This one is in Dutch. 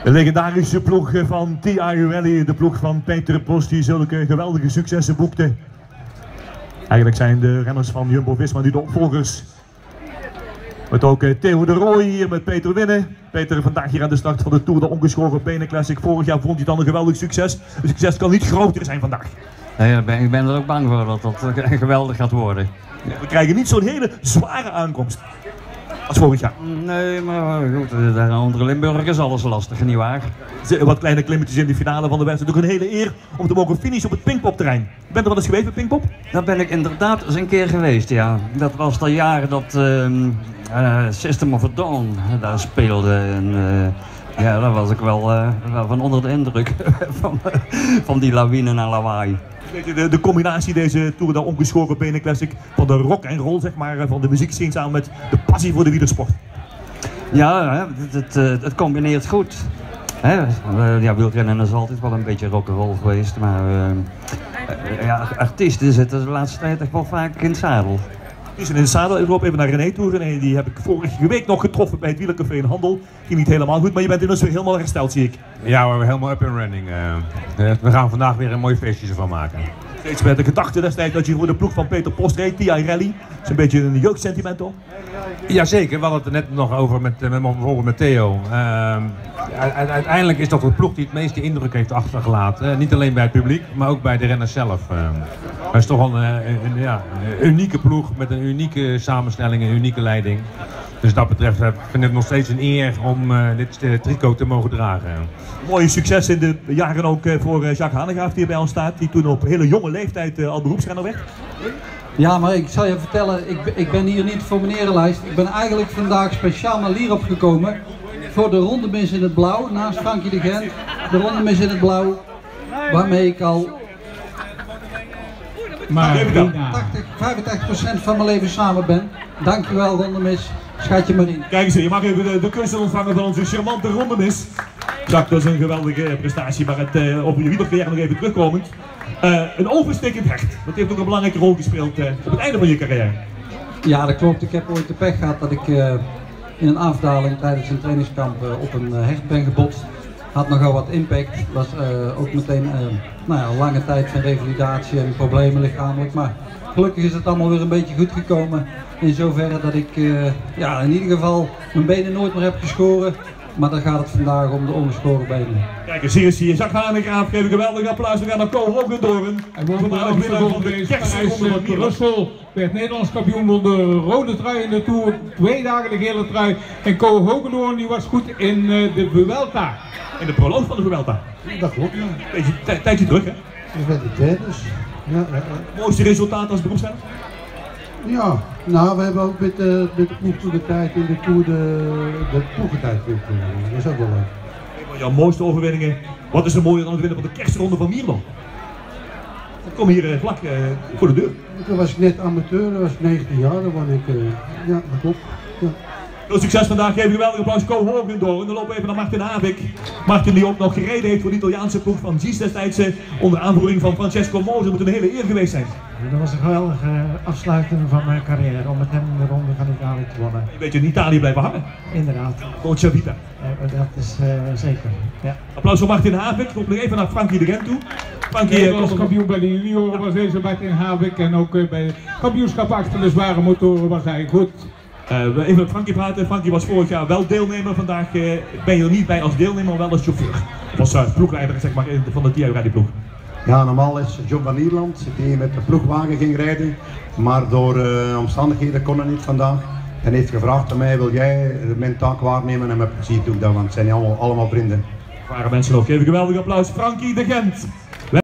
De legendarische ploeg van TI Rally, de ploeg van Peter Post, die zulke geweldige successen boekte. Eigenlijk zijn de renners van Jumbo-Visma nu de opvolgers. Met ook Theo de Rooij hier met Peter Winnen. Peter vandaag hier aan de start van de Tour de Ongeschoren Benen Classic. Vorig jaar vond hij dan een geweldig succes. Het succes kan niet groter zijn vandaag. Nee, ik ben er ook bang voor dat dat geweldig gaat worden. We krijgen niet zo'n hele zware aankomst als vorig jaar. Nee, maar goed, daar onder Limburg is alles lastig, nietwaar? Wat kleine klimmetjes in de finale van de wedstrijd. Ook een hele eer om te mogen finishen op het Pinkpop-terrein. Bent er wel eens geweest bij Pinkpop? Daar ben ik inderdaad eens een keer geweest, ja. Dat was de jaren dat System of a Down daar speelde. En, ja, daar was ik wel van onder de indruk van die lawine en lawaai. De combinatie deze Tour de Ongeschoren Benen Classic van de rock en roll, zeg maar, van de muziekscene samen met de passie voor de wielersport. Ja, het combineert goed. Ja, wielrennen is altijd wel een beetje rock'n'roll geweest, maar ja, artiesten zitten de laatste tijd echt wel vaak in het zadel. Dus in het zadel, ik loop even naar René toe. René, die heb ik vorige week nog getroffen bij het wielercafé in Handel. Ging niet helemaal goed, maar je bent inmiddels weer helemaal hersteld, zie ik. Ja, we zijn helemaal up and running. We gaan vandaag weer een mooi feestje ervan maken. Steeds met de gedachte destijds dat je voor de ploeg van Peter Post reed, TI Rally. Dat is een beetje een jeugdsentiment, toch? Jazeker, we hadden het er net nog over bijvoorbeeld met Theo. Uiteindelijk is dat de ploeg die het meeste indruk heeft achtergelaten. Niet alleen bij het publiek, maar ook bij de renners zelf. Het is toch wel een unieke ploeg met een unieke samenstelling, een unieke leiding. Dus dat betreft vind ik het nog steeds een eer om dit tricot te mogen dragen. Mooie succes in de jaren ook voor Jacques Hanegraaf die hier bij ons staat. Die toen op hele jonge leeftijd al beroepsrenner werd. Ja, maar ik zal je vertellen, ik ben hier niet voor mijn erenlijst. Ik ben eigenlijk vandaag speciaal naar Lierop gekomen voor de rondemis in het blauw, naast Frankie de Gent. De rondemis in het blauw, waarmee ik al 85% van mijn leven samen ben. Dankjewel rondemis, schatje Marien. Kijk eens, je mag even de kunsten ontvangen van onze charmante rondemis. Jacques, dat is een geweldige prestatie, maar over je wielercarrière nog even terugkomend. Een overstekend hecht, dat heeft ook een belangrijke rol gespeeld op het einde van je carrière. Ja, dat klopt. Ik heb ooit de pech gehad dat ik in een afdaling tijdens een trainingskamp op een hecht ben gebotst. Had nogal wat impact. Was ook meteen een lange tijd van revalidatie en problemen lichamelijk. Maar gelukkig is het allemaal weer een beetje goed gekomen. In zoverre dat ik in ieder geval mijn benen nooit meer heb geschoren. Maar dan gaat het vandaag om de ongeschoren benen. Kijk eens, hier is hier Jacques Hanegraaf. Geef een geweldig applaus. We gaan naar Co Hogendoorn. En voormalig winnaar van de kerstronde van Brussel. Werd Nederlands kampioen door de rode trui in de Tour. 2 dagen de gele trui. En Co Hogendoorn die was goed in de Vuelta. In de proloog van de Vuelta. Dat klopt, ja. Beetje tijdje druk, hè? Ik ben de derde, dus. Ja. Mooiste resultaat als beroepsrenner? Ja, nou, we hebben ook met de ploeg de tijd in de Tour de ploegentijd. Dat is ook wel leuk. Jouw mooiste overwinningen. Wat is er mooier dan het winnen van de kerstronde van Mierlo? Ik kom hier vlak voor de deur. Toen was ik net amateur, dat was 19 jaar, dan was ik, ja, dat klopt. Ja. Veel succes vandaag, geef een geweldig applaus Co Hogendoorn. Dan lopen we even naar Martin Havik. Martin die ook nog gereden heeft voor de Italiaanse ploeg van Gis destijds onder aanvoering van Francesco Moser. Het moet een hele eer geweest zijn. Dat was een geweldige afsluiting van mijn carrière om met hem de ronde van Italië te wonnen. Een beetje in Italië blijven hangen. Inderdaad. Dolce Vita. Dat is zeker. Ja. Applaus voor Martin Havik. Ik kom nog even naar Frankie de Gent toe. Frankie was kampioen bij de junioren, was deze Martin Havik. En ook bij het kampioenschap achter de zware motoren was hij goed. Even met Frankie praten. Frankie was vorig jaar wel deelnemer. Vandaag ben je er niet bij als deelnemer, maar wel als chauffeur. Was ploegleider zeg maar, van de TI Rally ploeg. Ja, normaal is John van Ierland die hier met de ploegwagen ging rijden. Maar door omstandigheden kon hij niet vandaag. En heeft gevraagd aan mij, wil jij mijn taak waarnemen? En met plezier doe ik dat, want het zijn allemaal vrienden. Waren mensen nog. Geef een geweldig applaus. Frankie de Gent.